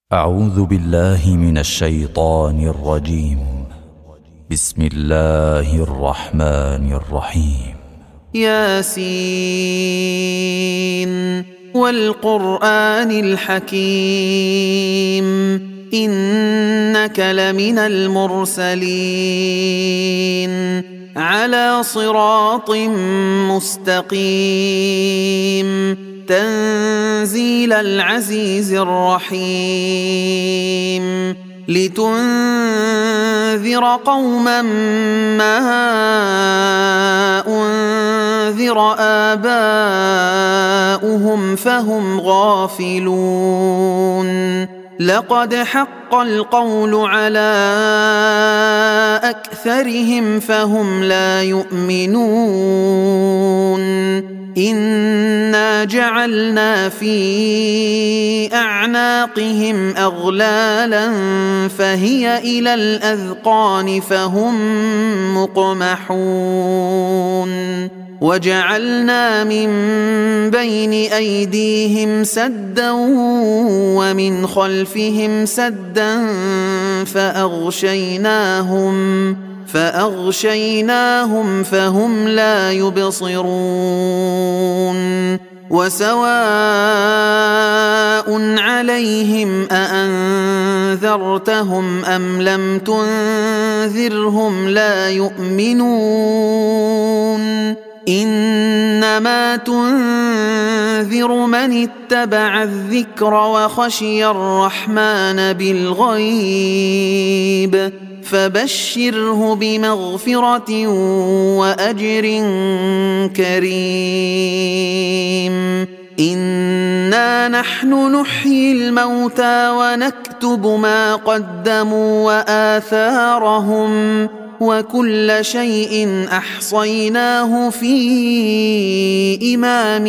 أعوذ بالله من الشيطان الرجيم. بسم الله الرحمن الرحيم. ياسين والقرآن الحكيم إنك لمن المرسلين على صراط مستقيم تنزيل العزيز الرحيم لتنذر قوما ما أنذر آباؤهم فهم غافلون لقد حق القول على أكثرهم فهم لا يؤمنون إنا جعلنا في أعناقهم أغلالا فهي إلى الأذقان فهم مقمحون وجعلنا من بين أيديهم سدا ومن خلفهم سدا فأغشيناهم فهم لا يبصرون وسواء عليهم أأنذرتهم أم لم تنذرهم لا يؤمنون إنما تنذر من اتبع الذكر وخشي الرحمن بالغيب فبشره بمغفرة وأجر كريم إنا نحن نحيي الموتى ونكتب ما قدموا وآثارهم وكل شيء أحصيناه في إمام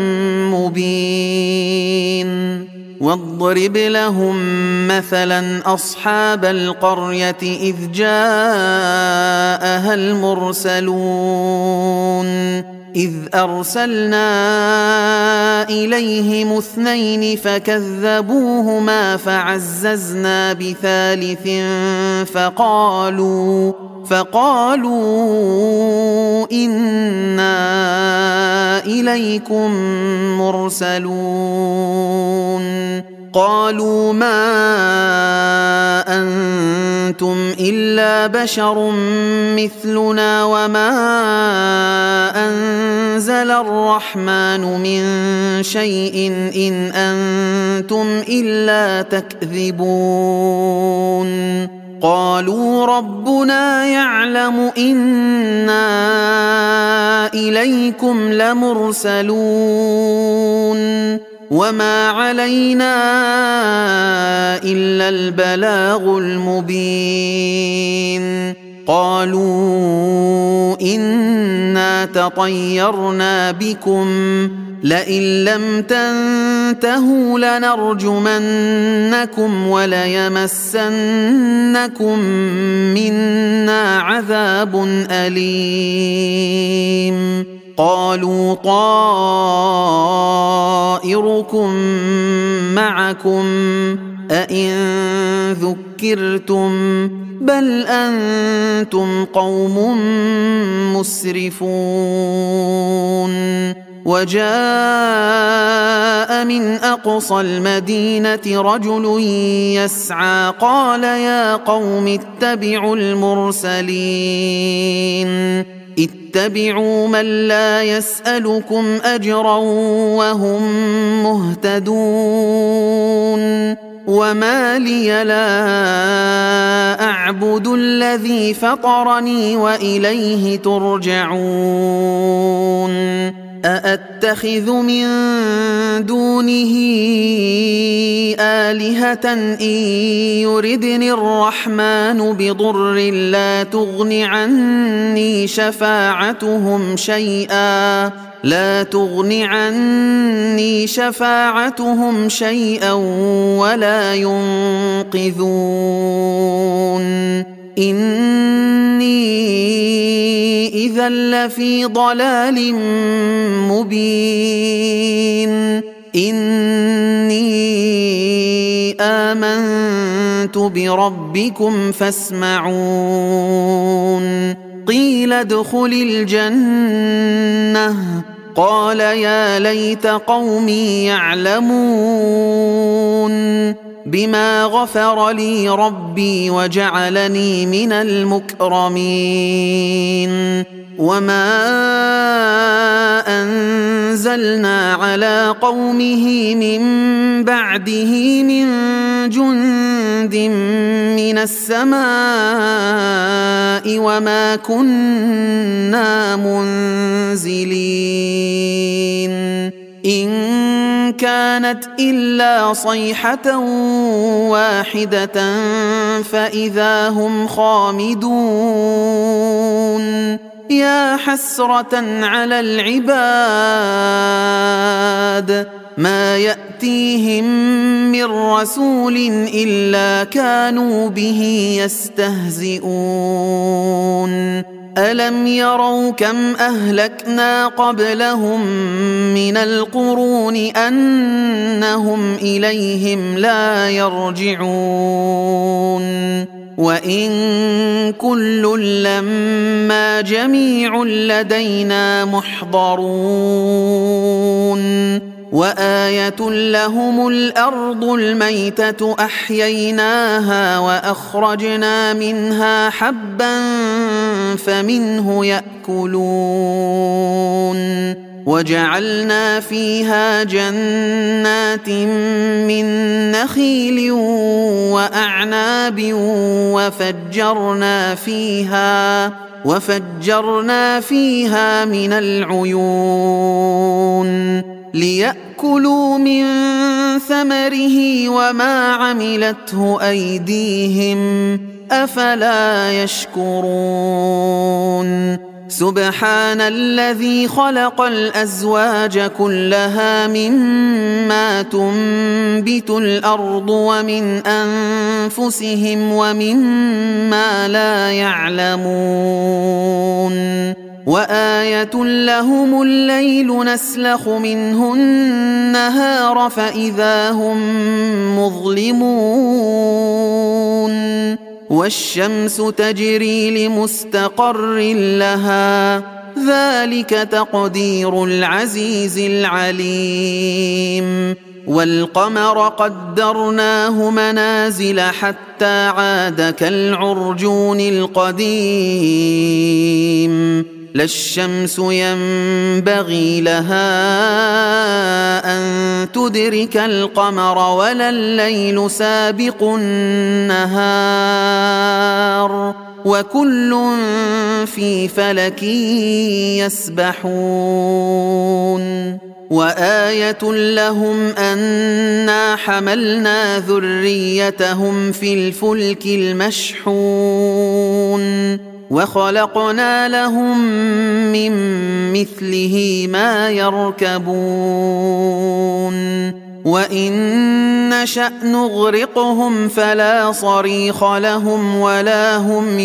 مبين واضرب لهم مثلا أصحاب القرية إذ جاءها المرسلون إذ أرسلنا إليهم 2 فكذبوهما فعززنا بثالث فقالوا إنا إليكم مرسلون قالوا ما أنتم إلا بشر مثلنا وما أنزل الرحمن من شيء إن أنتم إلا تكذبون قالوا ربنا يعلم إنا إليكم لمرسلون وما علينا إلا البلاغ المبين قالوا إنا تطيرنا بكم لئن لم تنتهوا لنرجمنكم وليمسنكم منا عذاب أليم قالوا طائركم معكم أئن ذكرتم بل أنتم قوم مسرفون وجاء من أقصى المدينة رجل يسعى قال يا قوم اتبعوا المرسلين اتبعوا من لا يسألكم أجرا وهم مهتدون وما لي لا أعبد الذي فطرني وإليه ترجعون أأتخذ من دونه آلهة إن يردني الرحمن بضر لا تغن عني شفاعتهم شيئا ولا ينقذون إني إذا لفي ضلال مبين إني آمنت بربكم فاسمعون قيل ادخل الجنة قال يا ليت قومي يعلمون بما غفر لي ربي وجعلني من المكرمين وما أنزلنا على قومه من بعده من جند من السماء وما كنا منزلين إن كانت إلا صيحة واحدة فإذا هم خامدون يا حسرة على العباد ما يأتيهم من رسول إلا كانوا به يستهزئون ألم يروا كم أهلكنا قبلهم من القرون أنهم إليهم لا يرجعون وإن كل لما جميع لدينا محضرون وآية لهم الأرض الميتة أحييناها وأخرجنا منها حبا فمنه يأكلون وجعلنا فيها جنات من نخيل وأعناب وفجرنا فيها من العيون ليأكلوا من ثمره وما عملته أيديهم أفلا يشكرون سبحان الذي خلق الأزواج كلها مما تنبت الأرض ومن أنفسهم ومما لا يعلمون وآية لهم الليل نسلخ منه النهار فإذا هم مظلمون والشمس تجري لمستقر لها ذلك تقدير العزيز العليم والقمر قدرناه منازل حتى عاد كالعرجون القديم لا الشمس ينبغي لها أن تدرك القمر ولا الليل سابق النهار وكل في فلك يسبحون وآية لهم أنا حملنا ذريتهم في الفلك المشحون وخلقنا لهم من مثله ما يركبون وإن نشأ نغرقهم فلا صريخ لهم ولا هم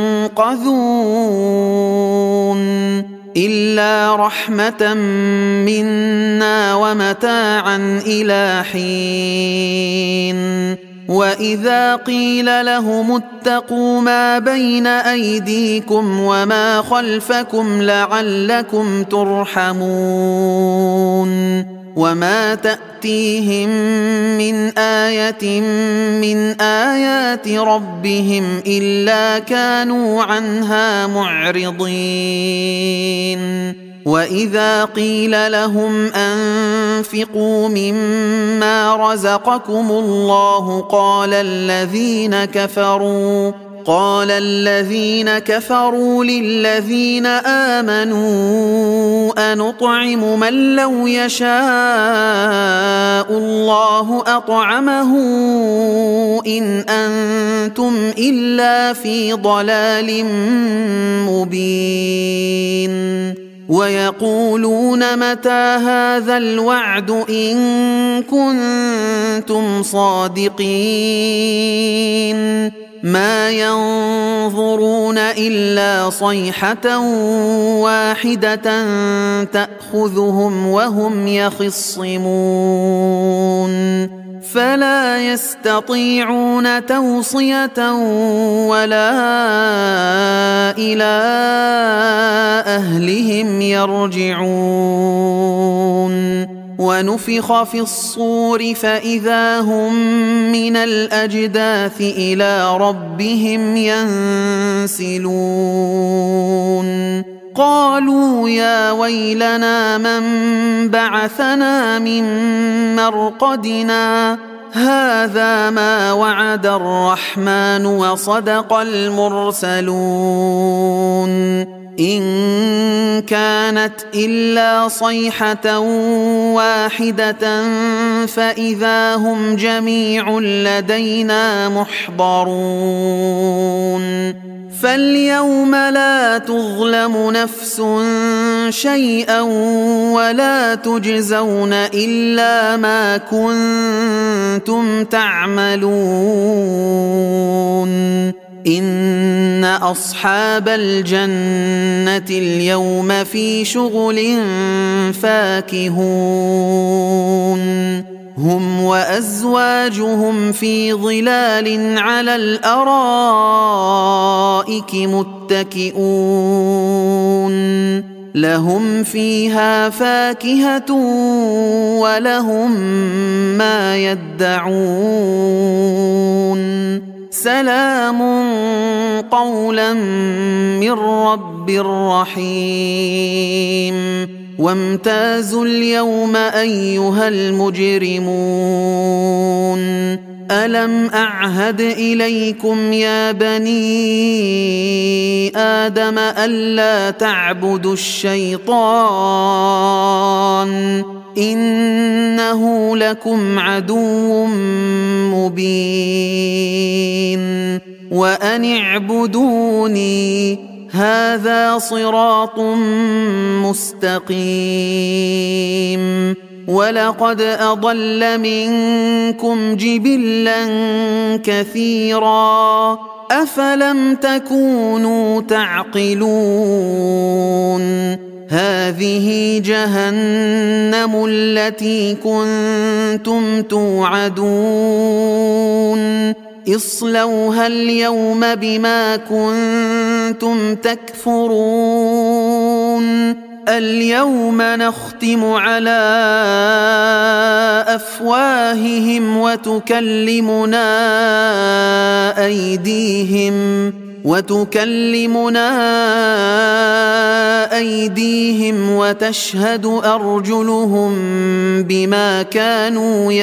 ينقذون إلا رحمة منا ومتاعا إلى حين وإذا قيل لهم اتقوا ما بين أيديكم وما خلفكم لعلكم ترحمون وما تأتيهم من آية من آيات ربهم إلا كانوا عنها معرضين وإذا قيل لهم أنفقوا مما رزقكم الله قال الذين كفروا للذين آمنوا أنطعم من لو يشاء الله أطعمه إن أنتم إلا في ضلال مبين ويقولون متى هذا الوعد إن كنتم صادقين ما ينظرون إلا صيحة واحدة تأخذهم وهم يخصمون فلا يستطيعون توصية ولا إلى أهلهم يرجعون ونفخ في الصور فإذا هم من الأجداث إلى ربهم ينسلون قالوا يا ويلنا من بعثنا من مرقدنا هذا ما وعد الرحمن وصدق المرسلون إن كانت إلا صيحة واحدة فإذا هم جميع لدينا محضرون فاليوم لا تظلم نفس شيئا ولا تجزون إلا ما كنتم تعملون إن أصحاب الجنة اليوم في شغل فاكهون هم وأزواجهم في ظلال على الأرائك متكئون لهم فيها فاكهة ولهم ما يدعون سلام قولا من رب رحيم وامتازوا اليوم أيها المجرمون ألم أعهد إليكم يا بني آدم ألا تعبدوا الشيطان إنه لكم عدو مبين وأن اعبدوني هذا صراط مستقيم ولقد أضل منكم جبلا كثيرا أفلم تكونوا تعقلون هذه جهنم التي كنتم توعدون اصلوها اليوم بما كنتم تكفرون اليوم نختم على أفواههم وتكلمنا أيديهم وتشهد أرجلهم بما كانوا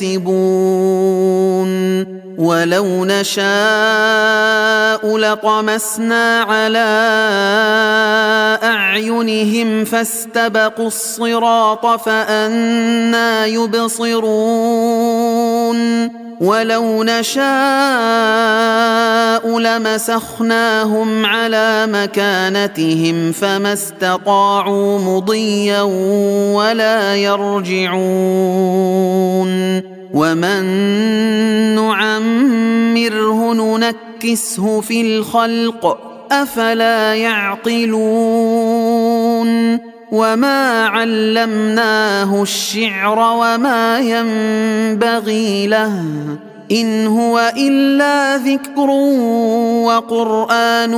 يكسبون ولو نشاء لطمسنا على أعينهم فاستبقوا الصراط فأنى يبصرون ولو نشاء لمسخناهم على مكانتهم فما استطاعوا مضيا ولا يرجعون ومن نعمره ننكسه في الخلق أفلا يعقلون وما علمناه الشعر وما ينبغي له إن هو إلا ذكر وقرآن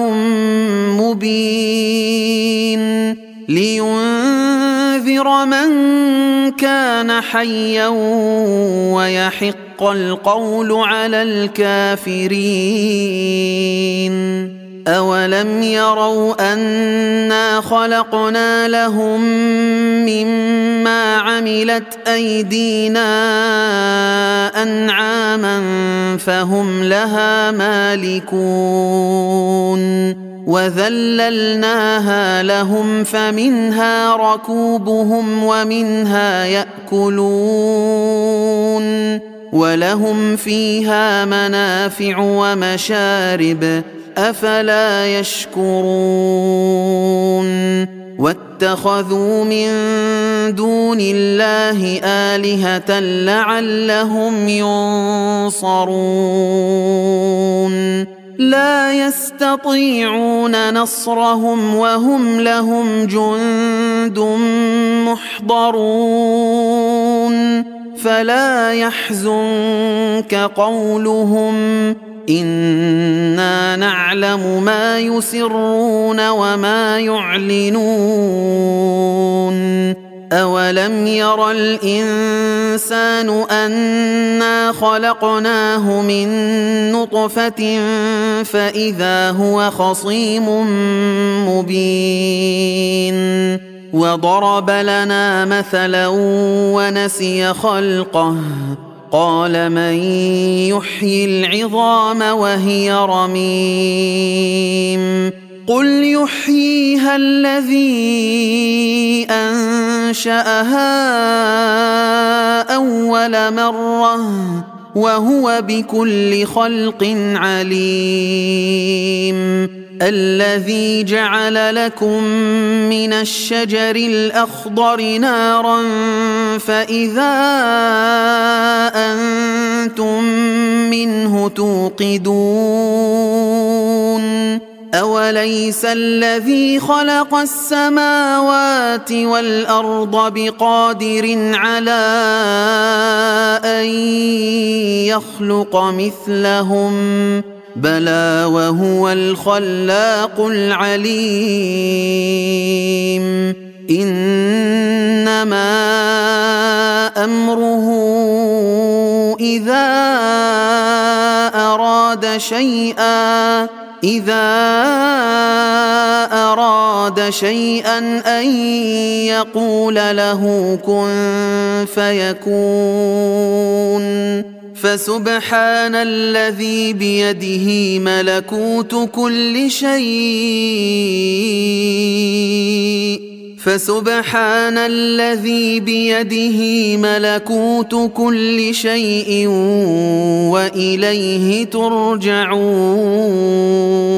مبين لينذر من كان حيا ويحق القول على الكافرين أولم يروا أنا خلقنا لهم مما عملت أيدينا أنعاما فهم لها مالكون وذللناها لهم فمنها ركوبهم ومنها يأكلون ولهم فيها منافع ومشارب أفلا يشكرون واتخذوا من دون الله آلهة لعلهم ينصرون لا يستطيعون نصرهم وهم لهم جند محضرون فلا يحزنك قولهم إنا نعلم ما يسرون وما يعلنون أولم ير الإنسان أنا خلقناه من نطفة فإذا هو خصيم مبين وضرب لنا مثلا ونسي خلقه قال من يحيي العظام وهي رميم قل يحييها الذي أنشأها أول مرة وهو بكل خلق عليم الذي جعل لكم من الشجر الأخضر نارا فإذا أنتم منه توقدون أوليس الذي خلق السماوات والأرض بقادر على أن يخلق مثلهم بلى وهو الخلاق العليم إنما أمره إذا أراد شيئا أن يقول له كن فيكون فسبحان الذي بيده ملكوت كل شيء وإليه ترجعون